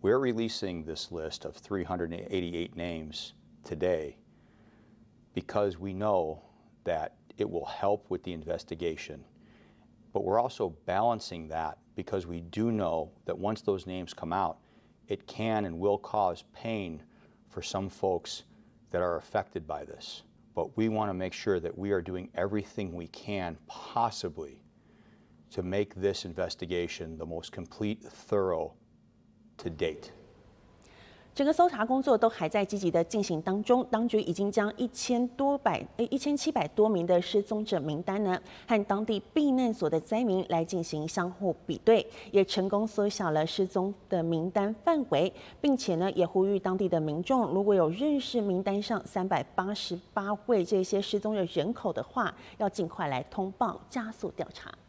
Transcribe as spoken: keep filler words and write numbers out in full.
we're releasing this list of three hundred eighty-eight names today because we know that it will help with the investigation. But we're also balancing that because we do know that once those names come out, it can and will cause pain for some folks that are affected by this. But we want to make sure that we are doing everything we can possibly to make this investigation the most complete, thorough to date. 整个搜查工作都还在积极的进行当中，当局已经将一千多百诶一千七百多名的失踪者名单呢，和当地避难所的灾民来进行相互比对，也成功缩小了失踪的名单范围，并且呢，也呼吁当地的民众，如果有认识名单上三百八十八位这些失踪的人口的话，要尽快来通报，加速调查。